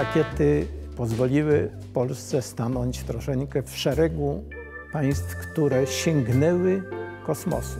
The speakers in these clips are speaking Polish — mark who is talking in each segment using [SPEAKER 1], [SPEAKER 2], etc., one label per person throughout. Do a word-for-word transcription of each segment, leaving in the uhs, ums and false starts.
[SPEAKER 1] rakiety pozwoliły Polsce stanąć troszeczkę w szeregu państw, które sięgnęły kosmosu.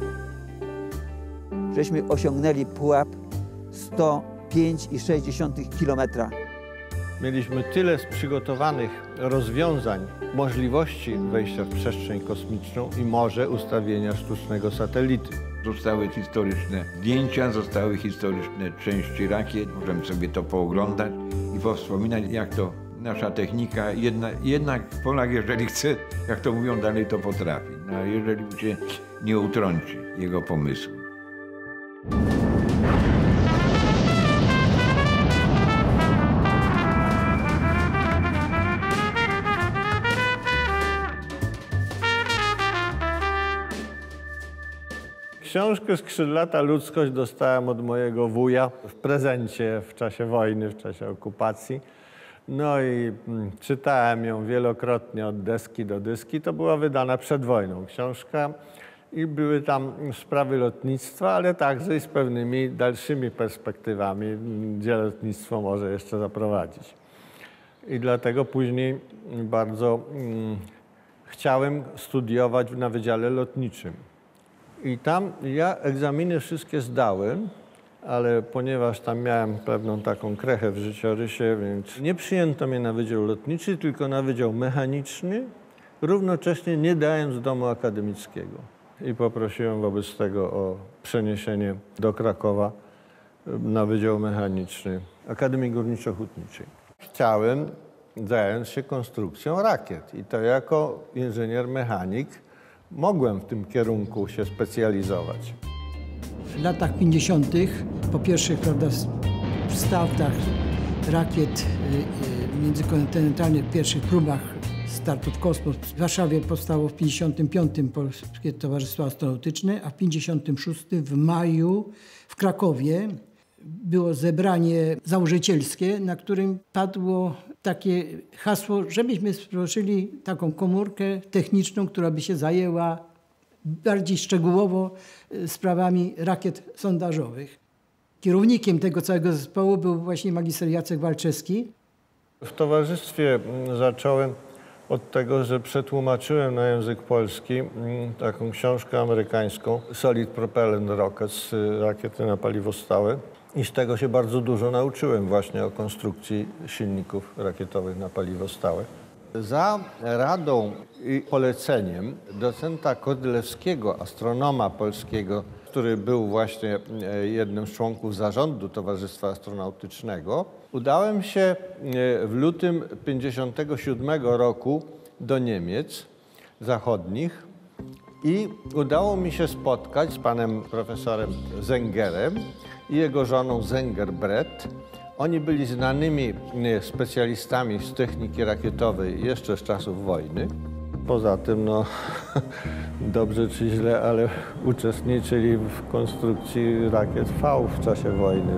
[SPEAKER 2] Żeśmy osiągnęli pułap sto pięć i sześć dziesiątych kilometra.
[SPEAKER 3] Mieliśmy tyle przygotowanych rozwiązań, możliwości wejścia w przestrzeń kosmiczną i może ustawienia sztucznego satelity.
[SPEAKER 4] Zostały historyczne zdjęcia, zostały historyczne części rakiet. Możemy sobie to pooglądać i powspominać, jak to nasza technika, jedna, jednak Polak, jeżeli chce, jak to mówią, dalej to potrafi. No, a jeżeli się nie utrąci jego pomysłu.
[SPEAKER 3] Książkę Skrzydlata ludzkość dostałem od mojego wuja w prezencie w czasie wojny, w czasie okupacji. No i mm, czytałem ją wielokrotnie od deski do dyski. To była wydana przed wojną książka i były tam sprawy lotnictwa, ale także i z pewnymi dalszymi perspektywami, gdzie lotnictwo może jeszcze zaprowadzić. I dlatego później bardzo mm, chciałem studiować na Wydziale Lotniczym. I tam ja egzaminy wszystkie zdałem, ale ponieważ tam miałem pewną taką krechę w życiorysie, więc nie przyjęto mnie na Wydział Lotniczy, tylko na Wydział Mechaniczny, równocześnie nie dając domu akademickiego. I poprosiłem wobec tego o przeniesienie do Krakowa na Wydział Mechaniczny Akademii Górniczo-Hutniczej. Chciałem zająć się konstrukcją rakiet i to jako inżynier mechanik mogłem w tym kierunku się specjalizować.
[SPEAKER 5] W latach pięćdziesiątych po pierwszych, prawda, startach rakiet międzykontynentalnych, pierwszych próbach startu w kosmos w Warszawie powstało w pięćdziesiątym piątym Polskie Towarzystwo Astronautyczne, a w pięćdziesiątym szóstym w maju w Krakowie było zebranie założycielskie, na którym padło takie hasło, żebyśmy stworzyli taką komórkę techniczną, która by się zajęła bardziej szczegółowo sprawami rakiet sondażowych. Kierownikiem tego całego zespołu był właśnie magister Jacek Walczewski.
[SPEAKER 3] W towarzystwie zacząłem od tego, że przetłumaczyłem na język polski taką książkę amerykańską Solid Propellant Rockets, rakiety na paliwo stałe. I z tego się bardzo dużo nauczyłem właśnie o konstrukcji silników rakietowych na paliwo stałe. Za radą i poleceniem docenta Kodylewskiego, astronoma polskiego, który był właśnie jednym z członków zarządu Towarzystwa Astronautycznego, udałem się w lutym tysiąc dziewięćset pięćdziesiątego siódmego roku do Niemiec zachodnich i udało mi się spotkać z panem profesorem Zengerem i jego żoną Zenger-Brett. Oni byli znanymi specjalistami z techniki rakietowej jeszcze z czasów wojny. Poza tym, no, dobrze czy źle, ale uczestniczyli w konstrukcji rakiet V w czasie wojny.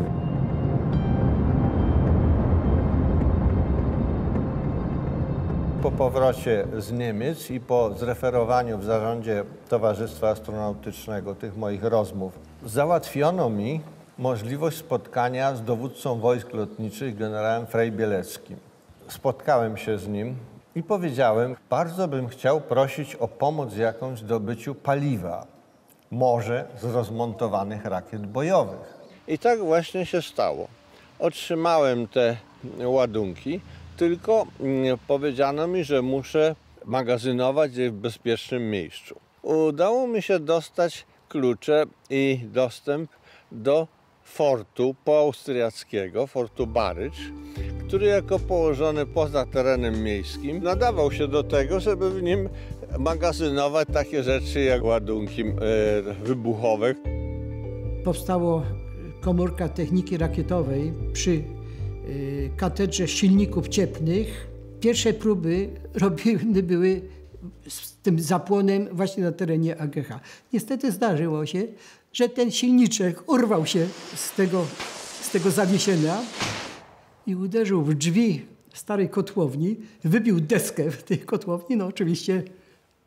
[SPEAKER 3] Po powrocie z Niemiec i po zreferowaniu w zarządzie Towarzystwa Astronautycznego tych moich rozmów załatwiono mi możliwość spotkania z dowódcą wojsk lotniczych generałem Frey Bieleckim. Spotkałem się z nim i powiedziałem, bardzo bym chciał prosić o pomoc jakąś w zdobyciu paliwa, może z rozmontowanych rakiet bojowych. I tak właśnie się stało. Otrzymałem te ładunki, tylko powiedziano mi, że muszę magazynować je w bezpiecznym miejscu. Udało mi się dostać klucze i dostęp do fortu poaustriackiego, fortu Barycz, który jako położony poza terenem miejskim nadawał się do tego, żeby w nim magazynować takie rzeczy jak ładunki e, wybuchowe.
[SPEAKER 5] Powstała komórka techniki rakietowej przy y, katedrze silników cieplnych. Pierwsze próby robione były z tym zapłonem właśnie na terenie A G H. Niestety zdarzyło się, że ten silniczek urwał się z tego, z tego zawieszenia i uderzył w drzwi starej kotłowni, wybił deskę w tej kotłowni. No oczywiście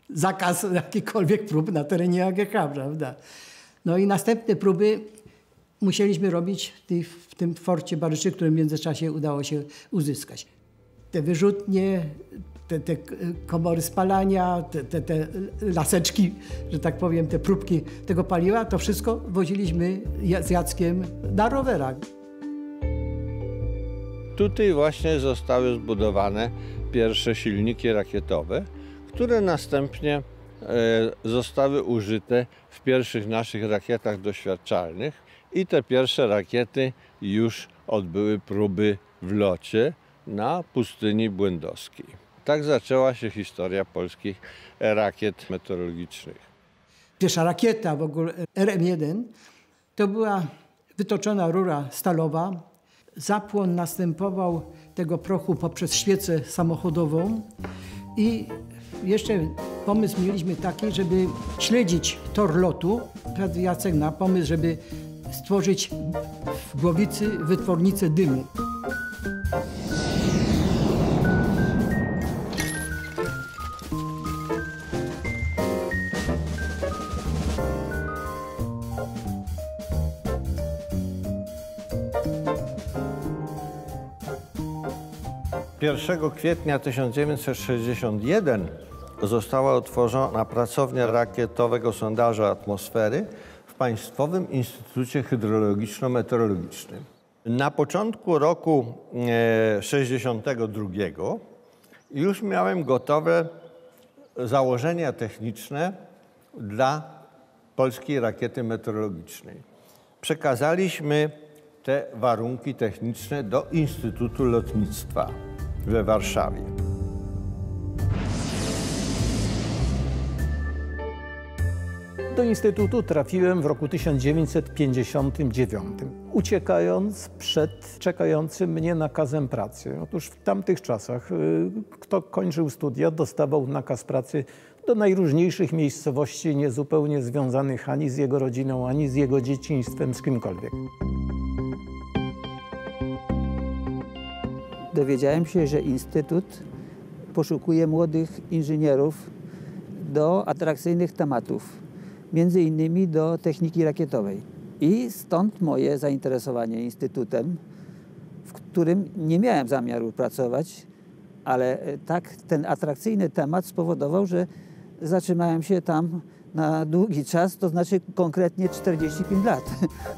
[SPEAKER 5] zakaz jakichkolwiek prób na terenie A G H, prawda? No i następne próby musieliśmy robić w tym forcie Baryczy, który w międzyczasie udało się uzyskać. Te wyrzutnie, te, te komory spalania, te, te, te laseczki, że tak powiem, te próbki tego paliwa, to wszystko woziliśmy z Jackiem na rowerach.
[SPEAKER 3] Tutaj właśnie zostały zbudowane pierwsze silniki rakietowe, które następnie e, zostały użyte w pierwszych naszych rakietach doświadczalnych i te pierwsze rakiety już odbyły próby w locie na pustyni błędowskiej. Tak zaczęła się historia polskich rakiet meteorologicznych.
[SPEAKER 5] Pierwsza rakieta w ogóle R M jeden to była wytoczona rura stalowa. Zapłon następował tego prochu poprzez świecę samochodową i jeszcze pomysł mieliśmy taki, żeby śledzić tor lotu. Jacek na pomysł, żeby stworzyć w głowicy wytwornicę dymu.
[SPEAKER 3] pierwszego kwietnia tysiąc dziewięćset sześćdziesiątego pierwszego została otworzona pracownia rakietowego sondażu atmosfery w Państwowym Instytucie Hydrologiczno-Meteorologicznym. Na początku roku sześćdziesiątego drugiego już miałem gotowe założenia techniczne dla polskiej rakiety meteorologicznej. Przekazaliśmy te warunki techniczne do Instytutu Lotnictwa we Warszawie.
[SPEAKER 1] Do Instytutu trafiłem w roku tysiąc dziewięćset pięćdziesiątym dziewiątym, uciekając przed czekającym mnie nakazem pracy. Otóż w tamtych czasach kto kończył studia, dostawał nakaz pracy do najróżniejszych miejscowości, niezupełnie związanych ani z jego rodziną, ani z jego dzieciństwem, z kimkolwiek.
[SPEAKER 2] Dowiedziałem się, że Instytut poszukuje młodych inżynierów do atrakcyjnych tematów, między innymi do techniki rakietowej. I stąd moje zainteresowanie Instytutem, w którym nie miałem zamiaru pracować, ale tak ten atrakcyjny temat spowodował, że zatrzymałem się tam na długi czas, to znaczy konkretnie czterdzieści pięć lat.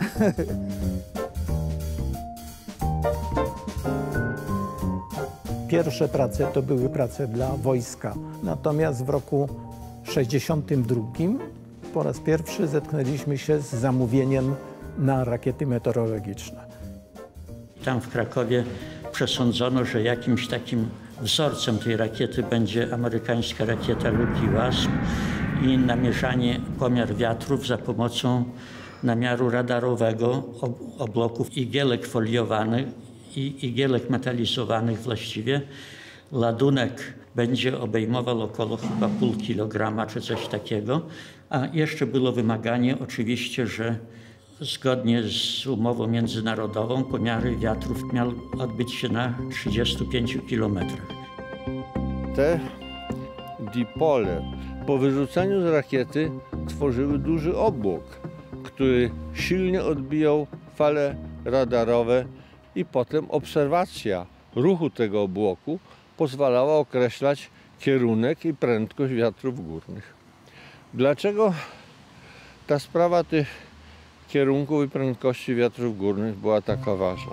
[SPEAKER 1] Pierwsze prace to były prace dla wojska. Natomiast w roku sześćdziesiątym drugim po raz pierwszy zetknęliśmy się z zamówieniem na rakiety meteorologiczne.
[SPEAKER 6] Tam w Krakowie przesądzono, że jakimś takim wzorcem tej rakiety będzie amerykańska rakieta Lucky Wasp i namierzanie, pomiar wiatrów za pomocą namiaru radarowego obłoków igielek foliowanych i igielek metalizowanych właściwie. Ładunek będzie obejmował około chyba pół kilograma czy coś takiego, a jeszcze było wymaganie oczywiście, że zgodnie z umową międzynarodową pomiary wiatrów miały odbyć się na trzydziestu pięciu kilometrach.
[SPEAKER 3] Te dipole po wyrzuceniu z rakiety tworzyły duży obłok, który silnie odbijał fale radarowe i potem obserwacja ruchu tego obłoku pozwalała określać kierunek i prędkość wiatrów górnych. Dlaczego ta sprawa tych kierunków i prędkości wiatrów górnych była taka ważna?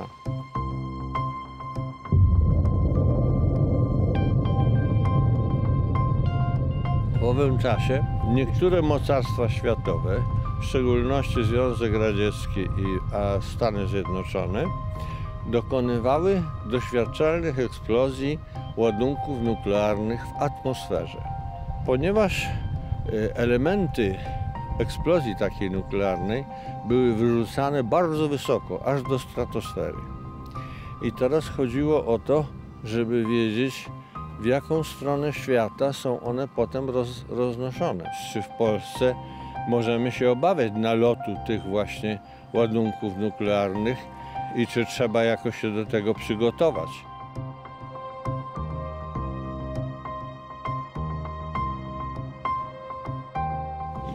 [SPEAKER 3] W owym czasie niektóre mocarstwa światowe, w szczególności Związek Radziecki i Stany Zjednoczone, dokonywały doświadczalnych eksplozji ładunków nuklearnych w atmosferze. Ponieważ elementy eksplozji takiej nuklearnej były wyrzucane bardzo wysoko, aż do stratosfery. I teraz chodziło o to, żeby wiedzieć, w jaką stronę świata są one potem roz, roznoszone. Czy w Polsce możemy się obawiać nalotu tych właśnie ładunków nuklearnych i czy trzeba jakoś się do tego przygotować.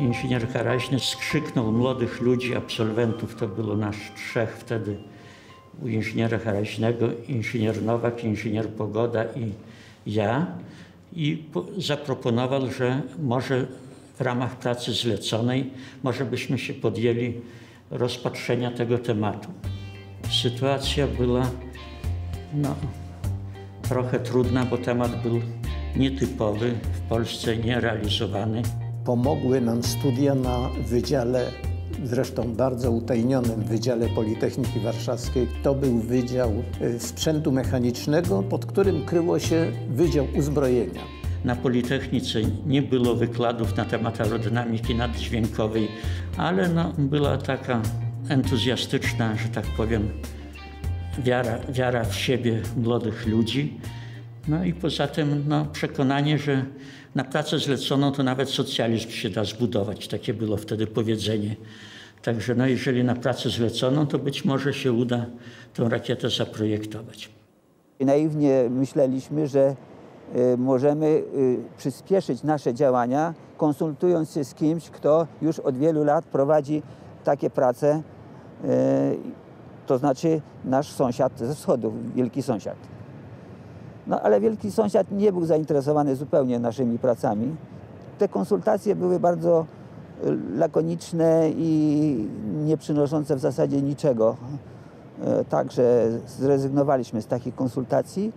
[SPEAKER 6] inżynier Haraźny skrzyknął młodych ludzi, absolwentów, to było nas trzech wtedy, u inżyniera Haraźnego, inżynier Nowak, inżynier Pogoda i ja, i zaproponował, że może w ramach pracy zleconej, może byśmy się podjęli rozpatrzenia tego tematu. Sytuacja była no, trochę trudna, bo temat był nietypowy, w Polsce nierealizowany.
[SPEAKER 1] Pomogły nam studia na wydziale, zresztą bardzo utajnionym Wydziale Politechniki Warszawskiej. To był Wydział Sprzętu Mechanicznego, pod którym kryło się Wydział Uzbrojenia.
[SPEAKER 6] Na Politechnice nie było wykładów na temat aerodynamiki naddźwiękowej, ale no, była taka entuzjastyczna, że tak powiem, wiara, wiara w siebie młodych ludzi. No i poza tym no, przekonanie, że na pracę zleconą to nawet socjalizm się da zbudować. Takie było wtedy powiedzenie. Także no, jeżeli na pracę zleconą, to być może się uda tę rakietę zaprojektować.
[SPEAKER 2] Naiwnie myśleliśmy, że y, możemy y, przyspieszyć nasze działania, konsultując się z kimś, kto już od wielu lat prowadzi takie prace, y, to znaczy nasz sąsiad ze wschodu, wielki sąsiad. No ale wielki sąsiad nie był zainteresowany zupełnie naszymi pracami. Te konsultacje były bardzo lakoniczne i nie przynoszące w zasadzie niczego. Także zrezygnowaliśmy z takich konsultacji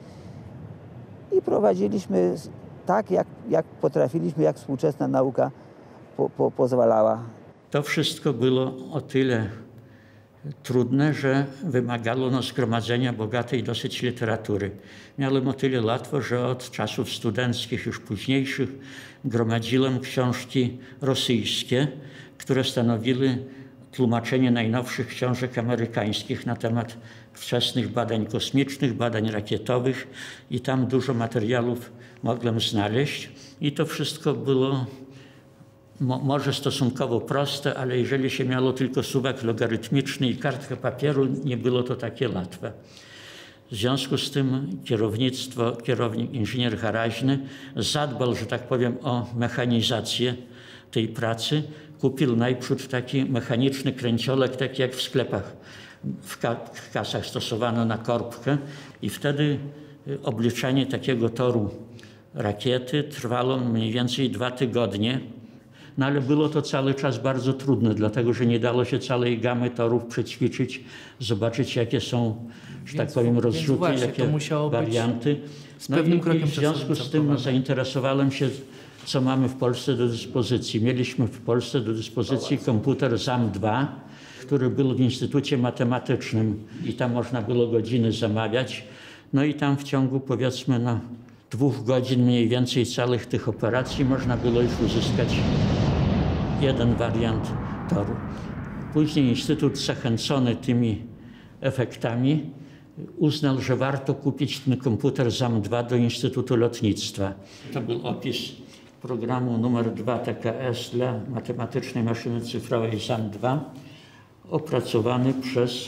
[SPEAKER 2] i prowadziliśmy tak, jak, jak potrafiliśmy, jak współczesna nauka po, po, pozwalała.
[SPEAKER 6] To wszystko było o tyle trudne, że wymagało no, zgromadzenia bogatej dosyć literatury. Miałem o tyle łatwo, że od czasów studenckich, już późniejszych, gromadziłem książki rosyjskie, które stanowiły tłumaczenie najnowszych książek amerykańskich na temat wczesnych badań kosmicznych, badań rakietowych i tam dużo materiałów mogłem znaleźć. I to wszystko było Mo, może stosunkowo proste, ale jeżeli się miało tylko suwak logarytmiczny i kartkę papieru, nie było to takie łatwe. W związku z tym kierownictwo, kierownik inżynier Haraźny zadbał, że tak powiem, o mechanizację tej pracy. Kupił najpierw taki mechaniczny kręciolek, taki jak w sklepach, w, ka w kasach stosowano na korbkę i wtedy obliczanie takiego toru rakiety trwało mniej więcej dwa tygodnie. No ale było to cały czas bardzo trudne, dlatego że nie dało się całej gamy torów przećwiczyć, zobaczyć jakie są, że tak powiem, rozrzuty,
[SPEAKER 7] właśnie,
[SPEAKER 6] jakie warianty. No i, i w związku z tym zainteresowałem się, co mamy w Polsce do dyspozycji. Mieliśmy w Polsce do dyspozycji komputer ZAM dwa, który był w Instytucie Matematycznym i tam można było godziny zamawiać. No i tam w ciągu powiedzmy no, dwóch godzin mniej więcej całych tych operacji można było już uzyskać jeden wariant toru. Później Instytut, zachęcony tymi efektami, uznał, że warto kupić ten komputer ZAM dwa do Instytutu Lotnictwa. To był opis programu numer dwa T K S dla matematycznej maszyny cyfrowej ZAM dwa, opracowany przez,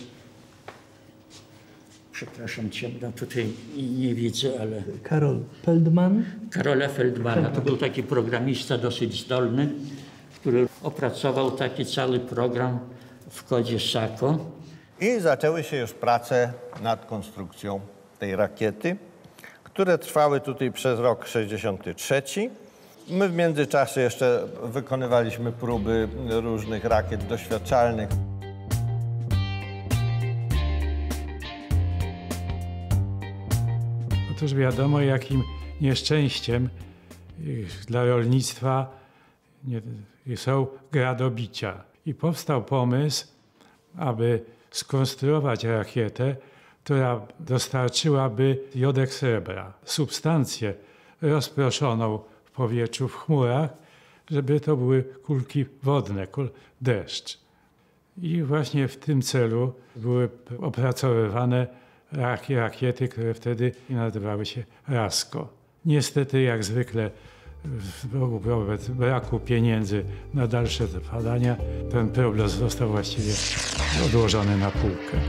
[SPEAKER 6] przepraszam cię, no tutaj nie widzę, ale...
[SPEAKER 7] Karol Feldman.
[SPEAKER 6] Karola Feldmana. To był taki programista dosyć zdolny, który opracował taki cały program w kodzie Sako.
[SPEAKER 3] I zaczęły się już prace nad konstrukcją tej rakiety, które trwały tutaj przez rok sześćdziesiąty trzeci. My w międzyczasie jeszcze wykonywaliśmy próby różnych rakiet doświadczalnych.
[SPEAKER 8] Otóż wiadomo, jakim nieszczęściem dla rolnictwa są gradobicia. I powstał pomysł, aby skonstruować rakietę, która dostarczyłaby jodek srebra, substancję rozproszoną w powietrzu, w chmurach, żeby to były kulki wodne, kul deszcz. I właśnie w tym celu były opracowywane rakiety, które wtedy nazywały się Rasko. Niestety, jak zwykle, wobec braku pieniędzy na dalsze badania, ten problem został właściwie odłożony na półkę.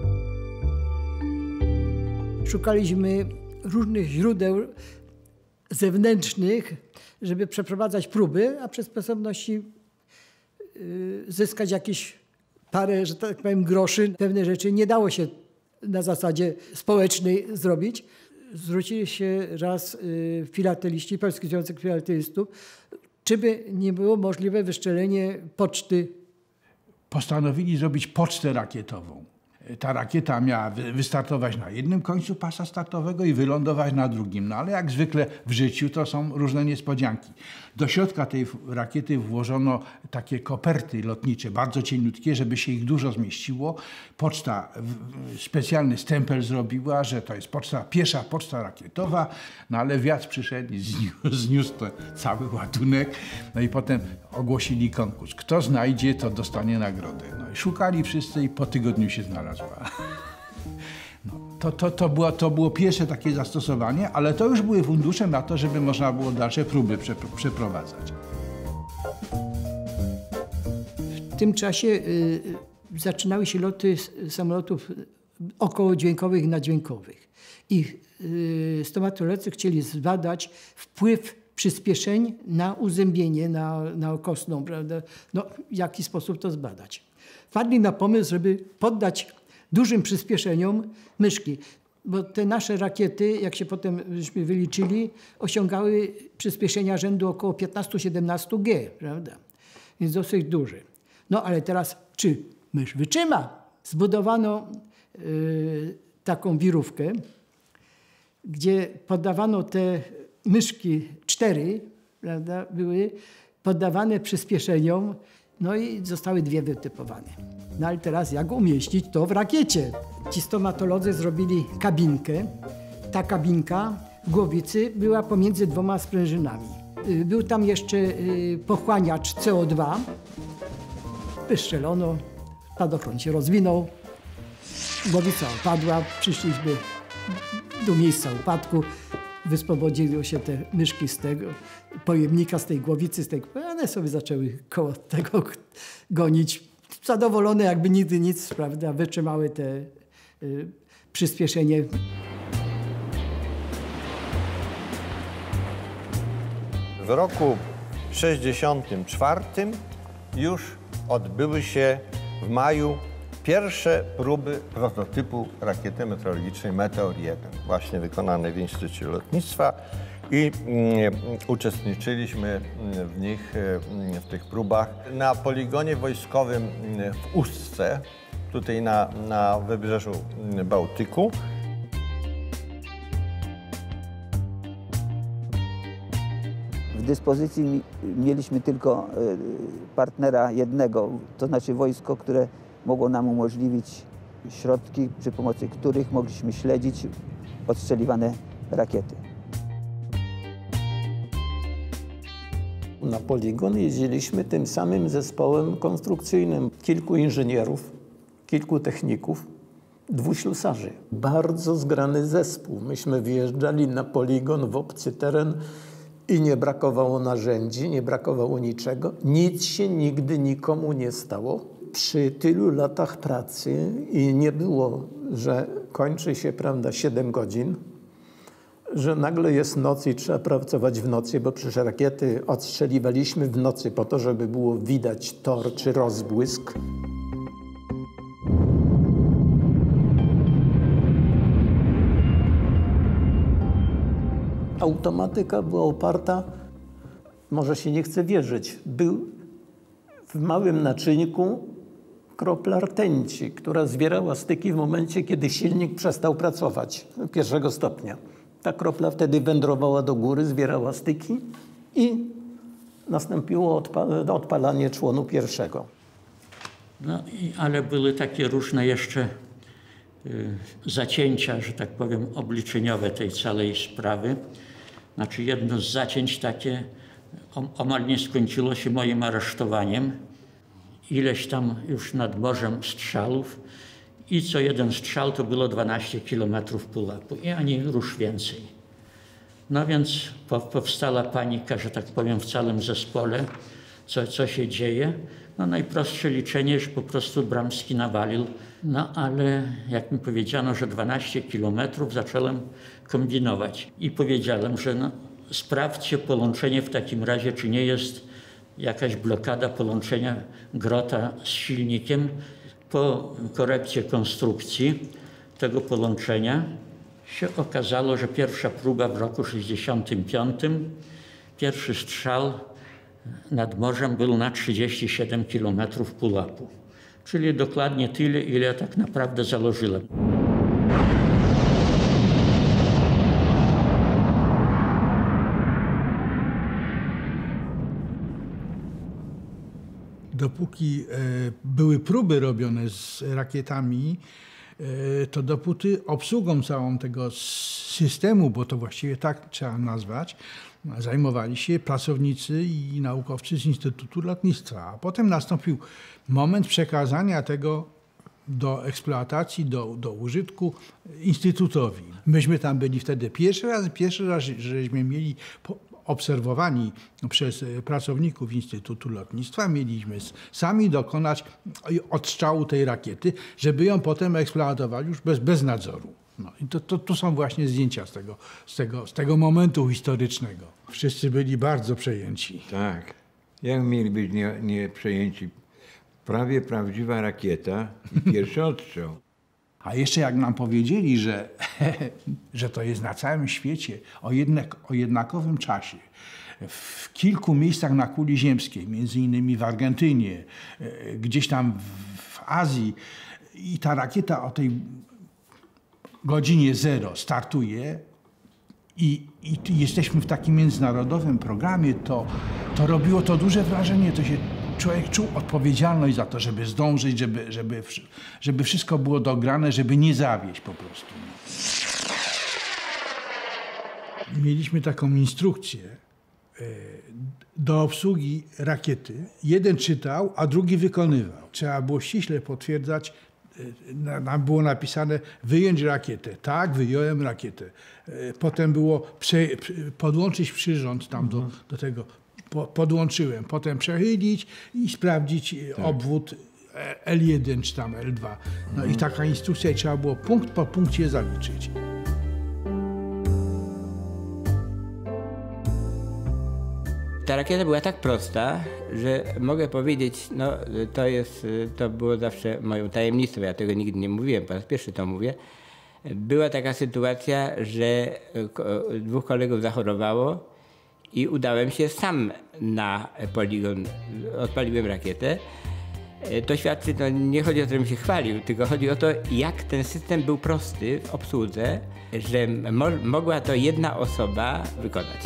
[SPEAKER 5] Szukaliśmy różnych źródeł zewnętrznych, żeby przeprowadzać próby, a przy sposobności yy, zyskać jakieś parę, że tak powiem, groszy. Pewne rzeczy nie dało się na zasadzie społecznej zrobić. Zwrócili się raz yy, filateliści, Polski Związek Filatelistów, czy by nie było możliwe wyszczelenie poczty.
[SPEAKER 7] Postanowili zrobić pocztę rakietową. Ta rakieta miała wystartować na jednym końcu pasa startowego i wylądować na drugim. No ale jak zwykle w życiu to są różne niespodzianki. Do środka tej rakiety włożono takie koperty lotnicze, bardzo cieniutkie, żeby się ich dużo zmieściło. Poczta specjalny stempel zrobiła, że to jest poczta, pierwsza poczta rakietowa, no ale wiatr przyszedł i zniósł, zniósł to cały ładunek. No i potem ogłosili konkurs. Kto znajdzie, to dostanie nagrodę. No i szukali wszyscy i po tygodniu się znalazła. No, to, to, to, było, to było pierwsze takie zastosowanie, ale to już były fundusze na to, żeby można było dalsze próby przeprowadzać.
[SPEAKER 5] W tym czasie y, zaczynały się loty samolotów okołodźwiękowych i naddźwiękowych. I y, stomatolodzy chcieli zbadać wpływ przyspieszeń na uzębienie, na, na okostną, prawda? No, w jaki sposób to zbadać. Wpadli na pomysł, żeby poddać dużym przyspieszeniom myszki, bo te nasze rakiety, jak się potem żeśmy wyliczyli, osiągały przyspieszenia rzędu około piętnaście do siedemnastu G, prawda? Więc dosyć duży. No ale teraz, czy mysz wytrzyma? Zbudowano y, taką wirówkę, gdzie poddawano te myszki cztery, prawda, były poddawane przyspieszeniom, no i zostały dwie wytypowane. No ale teraz jak umieścić to w rakiecie? Ci stomatolodzy zrobili kabinkę. Ta kabinka w głowicy była pomiędzy dwoma sprężynami. Był tam jeszcze pochłaniacz C O dwa. Wystrzelono, spadochron się rozwinął, głowica opadła, przyszliśmy do miejsca upadku. Wyswobodziły się te myszki z tego pojemnika, z tej głowicy, z tej, one sobie zaczęły koło tego gonić. Zadowolone, jakby nigdy nic, prawda, wytrzymały te y, przyspieszenie.
[SPEAKER 3] W roku sześćdziesiątym czwartym już odbyły się w maju pierwsze próby prototypu rakiety meteorologicznej Meteor jeden, właśnie wykonane w Instytucie Lotnictwa i mm, uczestniczyliśmy w nich, w tych próbach na poligonie wojskowym w Ustce, tutaj na, na wybrzeżu Bałtyku.
[SPEAKER 2] W dyspozycji mieliśmy tylko partnera jednego, to znaczy wojsko, które mogło nam umożliwić środki, przy pomocy których mogliśmy śledzić odstrzeliwane rakiety.
[SPEAKER 1] Na poligon jeździliśmy tym samym zespołem konstrukcyjnym. Kilku inżynierów, kilku techników, dwóch ślusarzy. Bardzo zgrany zespół. Myśmy wyjeżdżali na poligon w obcy teren i nie brakowało narzędzi, nie brakowało niczego. Nic się nigdy nikomu nie stało. Przy tylu latach pracy i nie było, że kończy się, prawda, siedem godzin, że nagle jest noc i trzeba pracować w nocy, bo przecież rakiety odstrzeliwaliśmy w nocy po to, żeby było widać tor czy rozbłysk. Automatyka była oparta, może się nie chce wierzyć, był w małym naczynku kropla rtęci, która zwierała styki w momencie, kiedy silnik przestał pracować pierwszego stopnia. Ta kropla wtedy wędrowała do góry, zbierała styki i nastąpiło odpa odpalanie członu pierwszego.
[SPEAKER 6] No, i, ale były takie różne jeszcze y, zacięcia, że tak powiem, obliczeniowe tej całej sprawy. Znaczy jedno z zacięć takie o, omal nie skończyło się moim aresztowaniem. Ileś tam już nad morzem strzałów i co jeden strzał to było dwanaście kilometrów pułapu i ani rusz więcej. No więc po, powstała panika, że tak powiem, w całym zespole, co, co się dzieje. No najprostsze liczenie, że po prostu Bramski nawalił. No ale jak mi powiedziano, że dwanaście kilometrów, zacząłem kombinować i powiedziałem, że no, sprawdźcie połączenie w takim razie, czy nie jest jakaś blokada połączenia grota z silnikiem. Po korekcie konstrukcji tego połączenia się okazało, że pierwsza próba w roku sześćdziesiątym piątym, pierwszy strzał nad morzem był na trzydzieści siedem kilometrów pułapu, czyli dokładnie tyle, ile tak naprawdę założyłem.
[SPEAKER 7] Dopóki e, były próby robione z rakietami, e, to dopóty obsługą całą tego systemu, bo to właściwie tak trzeba nazwać, zajmowali się pracownicy i naukowcy z Instytutu Lotnictwa. A potem nastąpił moment przekazania tego do eksploatacji, do, do użytku Instytutowi. Myśmy tam byli wtedy pierwszy raz, pierwszy raz, żeśmy mieli po, obserwowani przez pracowników Instytutu Lotnictwa, mieliśmy sami dokonać odstrzału tej rakiety, żeby ją potem eksploatowali już bez, bez nadzoru. No i to, to, to są właśnie zdjęcia z tego, z, tego, z tego momentu historycznego. Wszyscy byli bardzo przejęci.
[SPEAKER 4] Tak. Jak mieli być nie, nie przejęci? Prawie prawdziwa rakieta i pierwszy odstrzał.
[SPEAKER 7] A jeszcze jak nam powiedzieli, że, że to jest na całym świecie o, jednak, o jednakowym czasie, w kilku miejscach na kuli ziemskiej, między innymi w Argentynie, gdzieś tam w Azji, i ta rakieta o tej godzinie zero startuje i, i jesteśmy w takim międzynarodowym programie, to, to robiło to duże wrażenie. To się człowiek czuł odpowiedzialność za to, żeby zdążyć, żeby, żeby, żeby wszystko było dograne, żeby nie zawieść po prostu. Mieliśmy taką instrukcję do obsługi rakiety. Jeden czytał, a drugi wykonywał. Trzeba było ściśle potwierdzać. Nam było napisane wyjąć rakietę. Tak, wyjąłem rakietę. Potem było prze, podłączyć przyrząd tam do, do tego. Po, podłączyłem. Potem przechylić i sprawdzić tak. obwód L jeden czy tam L dwa. No i taka instrukcja, i trzeba było punkt po punkcie zaliczyć.
[SPEAKER 9] Ta rakieta była tak prosta, że mogę powiedzieć, no to jest, to było zawsze moją tajemnicą, ja tego nigdy nie mówiłem, po raz pierwszy to mówię. Była taka sytuacja, że dwóch kolegów zachorowało i udałem się sam na poligon, odpaliłem rakietę. To świadczy, to nie chodzi o to, żebym się chwalił, tylko chodzi o to, jak ten system był prosty w obsłudze, że mo mogła to jedna osoba wykonać.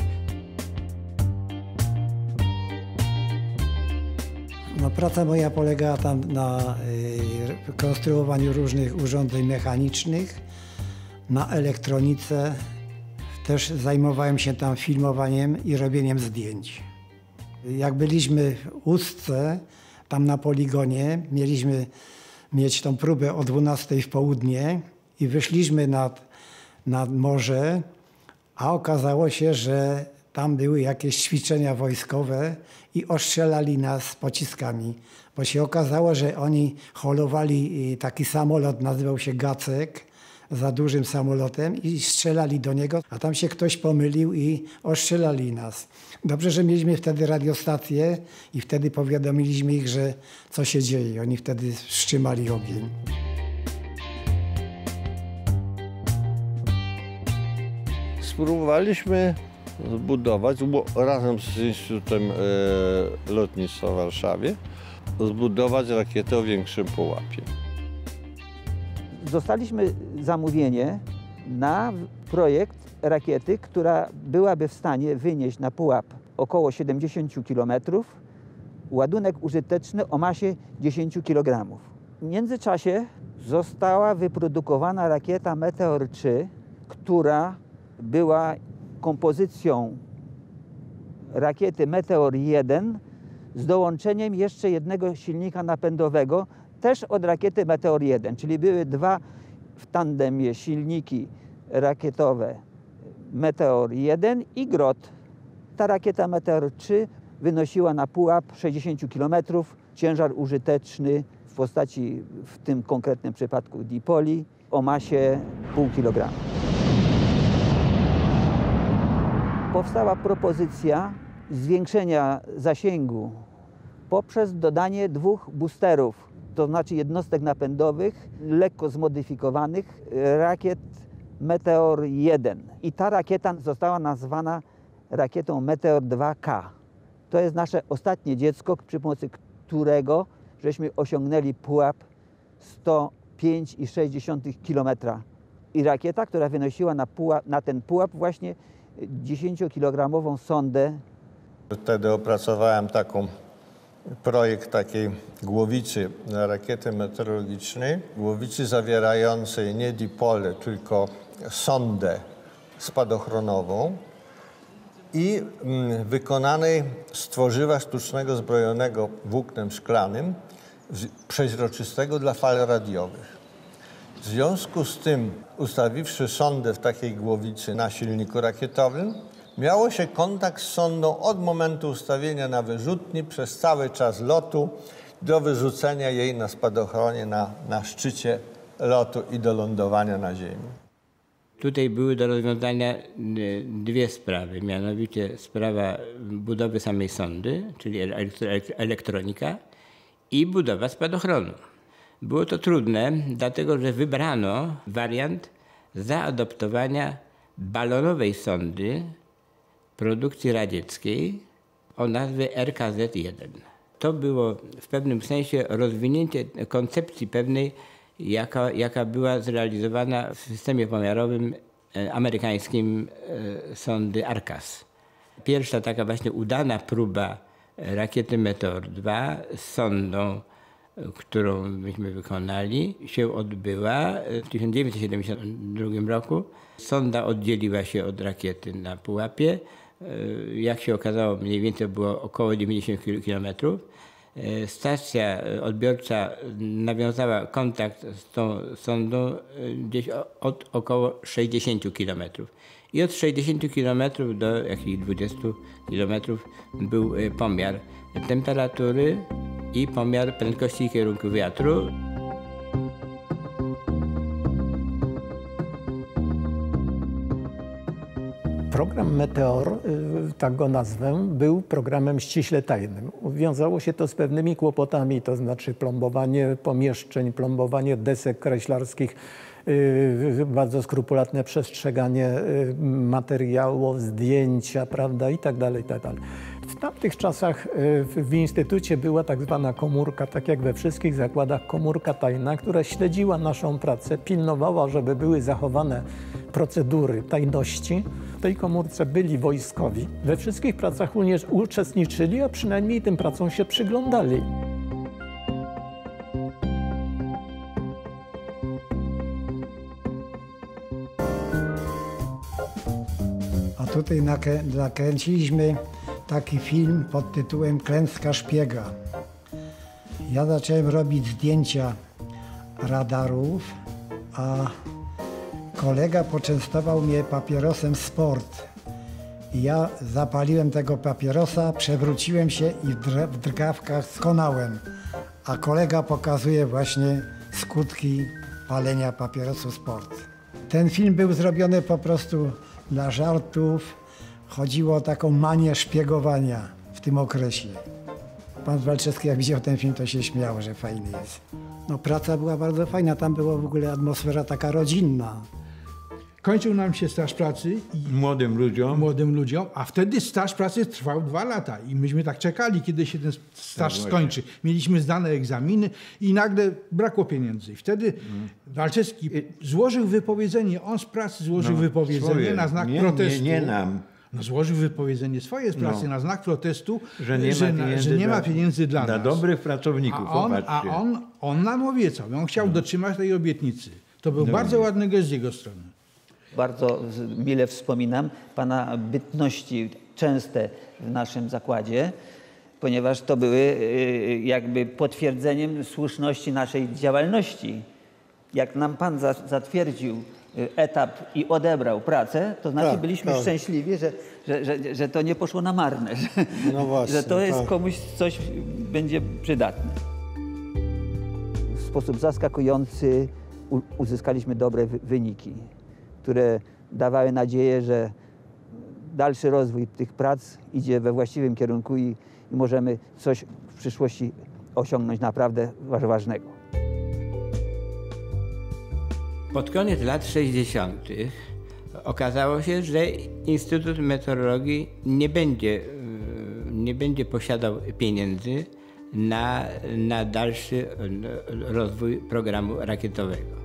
[SPEAKER 10] No, praca moja polegała tam na y, konstruowaniu różnych urządzeń mechanicznych, na elektronice. Też zajmowałem się tam filmowaniem i robieniem zdjęć. Jak byliśmy w Ustce, tam na poligonie, mieliśmy mieć tą próbę o dwunastej w południe i wyszliśmy nad, nad morze, a okazało się, że tam były jakieś ćwiczenia wojskowe i ostrzelali nas pociskami, bo się okazało, że oni holowali taki samolot, nazywał się Gacek, za dużym samolotem i strzelali do niego, a tam się ktoś pomylił i ostrzelali nas. Dobrze, że mieliśmy wtedy radiostację i wtedy powiadomiliśmy ich, że co się dzieje. Oni wtedy wstrzymali ogień.
[SPEAKER 3] Spróbowaliśmy zbudować razem z Instytutem Lotnictwa w Warszawie, zbudować rakietę o większym pułapie.
[SPEAKER 2] Dostaliśmy zamówienie na projekt rakiety, która byłaby w stanie wynieść na pułap około siedemdziesiąt kilometrów, ładunek użyteczny o masie dziesięć kilogramów. W międzyczasie została wyprodukowana rakieta Meteor trzy, która była kompozycją rakiety Meteor jeden z dołączeniem jeszcze jednego silnika napędowego, też od rakiety Meteor jeden, czyli były dwa w tandemie silniki rakietowe Meteor jeden i Grot. Ta rakieta Meteor trzy wynosiła na pułap sześćdziesiąt kilometrów, ciężar użyteczny w postaci w tym konkretnym przypadku dipoli o masie pół kilograma. powstała propozycja zwiększenia zasięgu poprzez dodanie dwóch boosterów, to znaczy jednostek napędowych, lekko zmodyfikowanych rakiet Meteor jeden. I ta rakieta została nazwana rakietą Meteor dwa K. To jest nasze ostatnie dziecko, przy pomocy którego żeśmy osiągnęli pułap sto pięć i sześć dziesiątych kilometra. I rakieta, która wynosiła na, pułap, na ten pułap właśnie dziesięciokilogramową sondę.
[SPEAKER 3] Wtedy opracowałem taką projekt takiej głowicy rakiety meteorologicznej. Głowicy zawierającej nie dipole, tylko sondę spadochronową i mm, wykonanej z tworzywa sztucznego zbrojonego włóknem szklanym, przeźroczystego dla fal radiowych. W związku z tym, ustawiwszy sondę w takiej głowicy na silniku rakietowym, miało się kontakt z sondą od momentu ustawienia na wyrzutni przez cały czas lotu do wyrzucenia jej na spadochronie na, na szczycie lotu i do lądowania na ziemi.
[SPEAKER 9] Tutaj były do rozwiązania dwie sprawy, mianowicie sprawa budowy samej sondy, czyli elektronika, i budowa spadochronu. Było to trudne, dlatego że wybrano wariant zaadoptowania balonowej sondy produkcji radzieckiej o nazwie R K Z jeden. To było w pewnym sensie rozwinięcie koncepcji pewnej, jaka, jaka była zrealizowana w systemie pomiarowym amerykańskim sondy ARCAS. Pierwsza taka właśnie udana próba rakiety Meteor dwa z sondą, którą myśmy wykonali, się odbyła w tysiąc dziewięćset siedemdziesiątym drugim roku. Sonda oddzieliła się od rakiety na pułapie. Jak się okazało, mniej więcej było około dziewięćdziesiąt kilometrów. Stacja odbiorcza nawiązała kontakt z tą sondą gdzieś od około sześćdziesięciu kilometrów. I od sześćdziesięciu kilometrów do jakichś dwudziestu kilometrów był pomiar temperatury i pomiar prędkości i kierunku wiatru.
[SPEAKER 1] Program Meteor, tak go nazwę, był programem ściśle tajnym. Wiązało się to z pewnymi kłopotami, to znaczy plombowanie pomieszczeń, plombowanie desek kreślarskich, bardzo skrupulatne przestrzeganie materiałów, zdjęcia, prawda, i tak dalej, i tak dalej. W tamtych czasach w instytucie była tak zwana komórka, tak jak we wszystkich zakładach, komórka tajna, która śledziła naszą pracę, pilnowała, żeby były zachowane procedury tajności. W tej komórce byli wojskowi. We wszystkich pracach uczestniczyli, a przynajmniej tym pracom się przyglądali.
[SPEAKER 10] A tutaj nakręciliśmy taki film pod tytułem Klęska szpiega. Ja zacząłem robić zdjęcia radarów, a kolega poczęstował mnie papierosem Sport. I ja zapaliłem tego papierosa, przewróciłem się i w, dr w drgawkach skonałem. A kolega pokazuje właśnie skutki palenia papierosu Sport. Ten film był zrobiony po prostu dla żartów. Chodziło o taką manię szpiegowania w tym okresie. Pan Walczewski, jak widział ten film, to się śmiał, że fajny jest. No, praca była bardzo fajna, tam była w ogóle atmosfera taka rodzinna.
[SPEAKER 7] Kończył nam się staż pracy i
[SPEAKER 4] Młodym ludziom.
[SPEAKER 7] młodym ludziom, a wtedy staż pracy trwał dwa lata i myśmy tak czekali, kiedy się ten staż
[SPEAKER 4] Tak,
[SPEAKER 7] skończy. Mieliśmy zdane egzaminy i nagle brakło pieniędzy. I wtedy
[SPEAKER 4] Mhm.
[SPEAKER 7] Walczewski złożył wypowiedzenie, on z pracy złożył
[SPEAKER 4] No,
[SPEAKER 7] wypowiedzenie
[SPEAKER 4] swoje.
[SPEAKER 7] na znak
[SPEAKER 4] nie,
[SPEAKER 7] protestu.
[SPEAKER 4] Nie, nie nam.
[SPEAKER 7] No, złożył wypowiedzenie swoje z pracy
[SPEAKER 4] No.
[SPEAKER 7] na znak protestu,
[SPEAKER 4] Że nie ma
[SPEAKER 7] że,
[SPEAKER 4] pieniędzy,
[SPEAKER 7] że nie ma
[SPEAKER 4] dla,
[SPEAKER 7] pieniędzy dla,
[SPEAKER 4] dla
[SPEAKER 7] nas.
[SPEAKER 4] dobrych pracowników.
[SPEAKER 7] A on, a
[SPEAKER 4] popatrzcie.
[SPEAKER 7] on, on nam obiecał, on chciał dotrzymać tej obietnicy. To był
[SPEAKER 4] No.
[SPEAKER 7] bardzo ładny gest z jego strony.
[SPEAKER 2] Bardzo mile wspominam pana bytności częste w naszym zakładzie, ponieważ to były jakby potwierdzeniem słuszności naszej działalności. Jak nam pan za, zatwierdził etap i odebrał pracę, to znaczy
[SPEAKER 3] Tak,
[SPEAKER 2] byliśmy
[SPEAKER 3] tak.
[SPEAKER 2] szczęśliwi, że, że, że, że to nie poszło na marne, że,
[SPEAKER 3] No właśnie,
[SPEAKER 2] że to jest
[SPEAKER 3] tak.
[SPEAKER 2] komuś coś będzie przydatne. W sposób zaskakujący u, uzyskaliśmy dobre wy, wyniki, które dawały nadzieję, że dalszy rozwój tych prac idzie we właściwym kierunku i, i możemy coś w przyszłości osiągnąć naprawdę ważnego.
[SPEAKER 9] Pod koniec lat sześćdziesiątych okazało się, że Instytut Meteorologii nie będzie, nie będzie posiadał pieniędzy na, na dalszy rozwój programu rakietowego.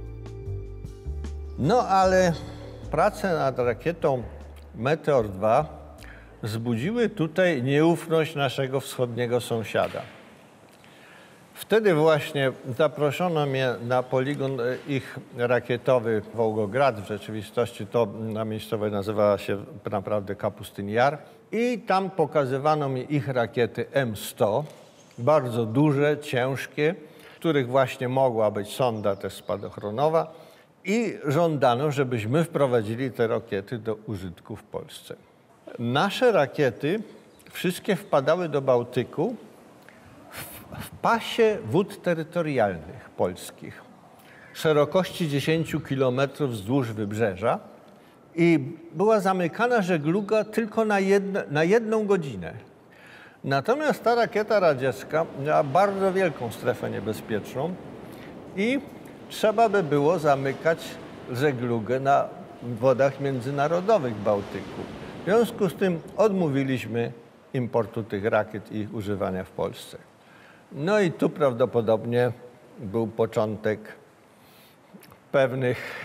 [SPEAKER 3] No ale prace nad rakietą Meteor dwa wzbudziły tutaj nieufność naszego wschodniego sąsiada. Wtedy właśnie zaproszono mnie na poligon ich rakietowy Wołgograd. W rzeczywistości to na miejscowej nazywała się naprawdę Kapustyn Jar. I tam pokazywano mi ich rakiety M sto, bardzo duże, ciężkie, w których właśnie mogła być sonda też spadochronowa. I żądano, żebyśmy wprowadzili te rakiety do użytku w Polsce. Nasze rakiety wszystkie wpadały do Bałtyku w pasie wód terytorialnych polskich, szerokości dziesięć kilometrów wzdłuż wybrzeża i była zamykana żegluga tylko na, jedno, na jedną godzinę. Natomiast ta rakieta radziecka miała bardzo wielką strefę niebezpieczną i trzeba by było zamykać żeglugę na wodach międzynarodowych Bałtyku. W związku z tym odmówiliśmy importu tych rakiet i ich używania w Polsce. No i tu prawdopodobnie był początek pewnych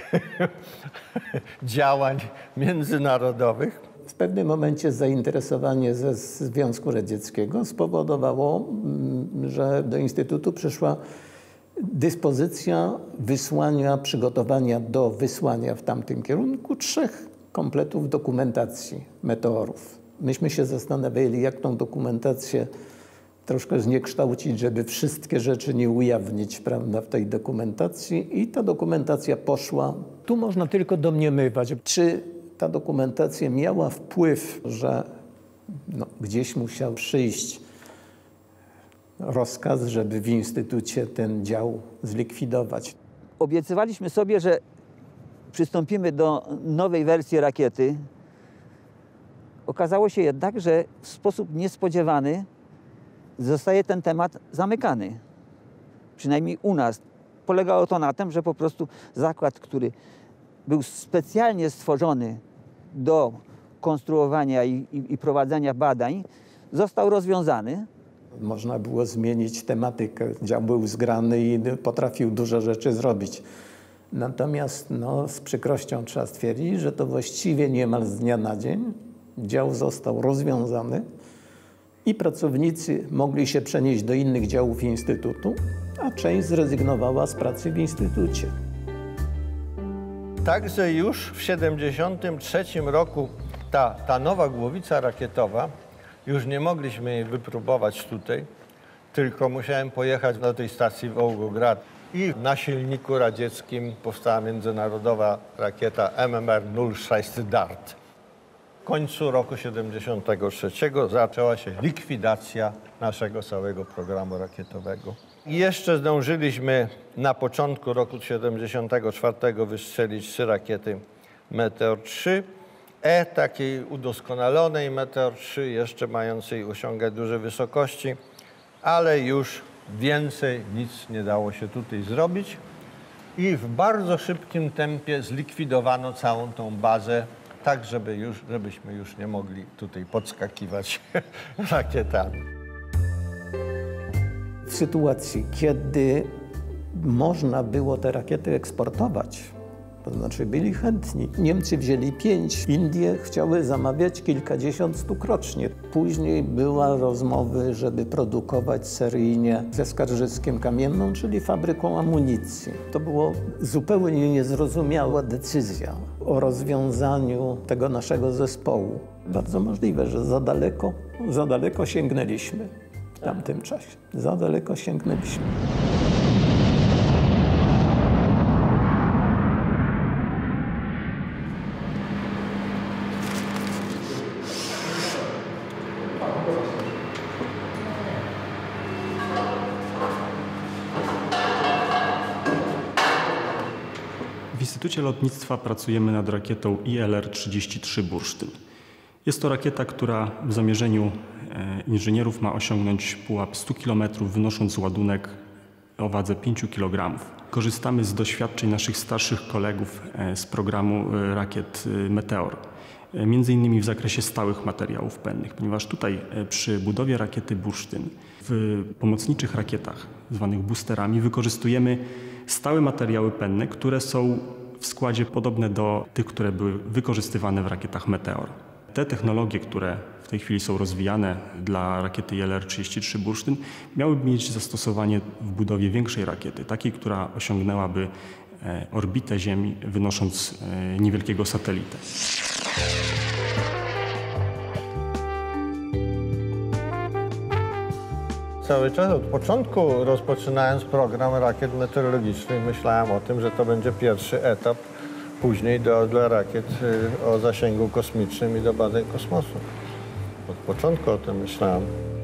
[SPEAKER 3] działań międzynarodowych.
[SPEAKER 1] W pewnym momencie zainteresowanie ze Związku Radzieckiego spowodowało, że do Instytutu przyszła dyspozycja wysłania, przygotowania do wysłania w tamtym kierunku trzech kompletów dokumentacji meteorów. Myśmy się zastanawiali, jak tą dokumentację troszkę zniekształcić, żeby wszystkie rzeczy nie ujawnić, prawda, w tej dokumentacji i ta dokumentacja poszła. Tu można tylko domniemywać, czy ta dokumentacja miała wpływ, że no, gdzieś musiał przyjść rozkaz, żeby w Instytucie ten dział zlikwidować.
[SPEAKER 2] Obiecywaliśmy sobie, że przystąpimy do nowej wersji rakiety. Okazało się jednak, że w sposób niespodziewany zostaje ten temat zamykany. Przynajmniej u nas. Polegało to na tym, że po prostu zakład, który był specjalnie stworzony do konstruowania i, i, i prowadzenia badań, został rozwiązany.
[SPEAKER 1] Można było zmienić tematykę. Dział był zgrany i potrafił dużo rzeczy zrobić. Natomiast no, z przykrością trzeba stwierdzić, że to właściwie niemal z dnia na dzień dział został rozwiązany i pracownicy mogli się przenieść do innych działów Instytutu, a część zrezygnowała z pracy w Instytucie.
[SPEAKER 3] Także już w tysiąc dziewięćset siedemdziesiątym trzecim roku ta, ta nowa głowica rakietowa, już nie mogliśmy jej wypróbować tutaj, tylko musiałem pojechać do tej stacji Wołgograd i na silniku radzieckim powstała międzynarodowa rakieta M M R null sześć Dart. W końcu roku siedemdziesiątego trzeciego zaczęła się likwidacja naszego całego programu rakietowego. I jeszcze zdążyliśmy na początku roku siedemdziesiątego czwartego wystrzelić trzy rakiety Meteor trzy, E takiej udoskonalonej Meteor trzy, jeszcze mającej osiągać duże wysokości, ale już więcej nic nie dało się tutaj zrobić i w bardzo szybkim tempie zlikwidowano całą tą bazę, tak żeby już, żebyśmy już nie mogli tutaj podskakiwać rakietami.
[SPEAKER 1] W sytuacji, kiedy można było te rakiety eksportować, to znaczy byli chętni. Niemcy wzięli pięć, Indie chciały zamawiać kilkadziesiąt stukrocznie. Później była rozmowy, żeby produkować seryjnie ze Skarżyskiem Kamienną, czyli fabryką amunicji. To była zupełnie niezrozumiała decyzja o rozwiązaniu tego naszego zespołu. Bardzo możliwe, że za daleko, za daleko sięgnęliśmy w tamtym czasie. Za daleko sięgnęliśmy.
[SPEAKER 11] W Instytucie Lotnictwa pracujemy nad rakietą I L R trzydzieści trzy Bursztyn. Jest to rakieta, która w zamierzeniu inżynierów ma osiągnąć pułap stu kilometrów, wynosząc ładunek o wadze pięciu kilogramów. Korzystamy z doświadczeń naszych starszych kolegów z programu rakiet Meteor, między innymi w zakresie stałych materiałów pędnych, ponieważ tutaj przy budowie rakiety Bursztyn w pomocniczych rakietach, zwanych boosterami, wykorzystujemy stałe materiały pędne, które są w składzie podobne do tych, które były wykorzystywane w rakietach Meteor. Te technologie, które w tej chwili są rozwijane dla rakiety J L R trzydzieści trzy Bursztyn, miałyby mieć zastosowanie w budowie większej rakiety, takiej, która osiągnęłaby orbitę Ziemi, wynosząc niewielkiego satelitę.
[SPEAKER 3] Cały czas od początku, rozpoczynając program rakiet meteorologicznych, myślałem o tym, że to będzie pierwszy etap później do, dla rakiet o zasięgu kosmicznym i do badań kosmosu. Od początku o tym myślałem.